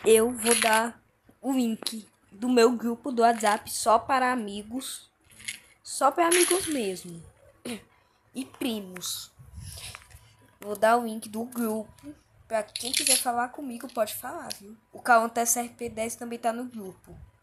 eu vou dar o link do meu grupo do WhatsApp só para amigos. Só para amigos mesmo. E primos. Vou dar o link do grupo. Pra quem quiser falar comigo, pode falar, viu? O Cauã TSRP10 também tá no grupo.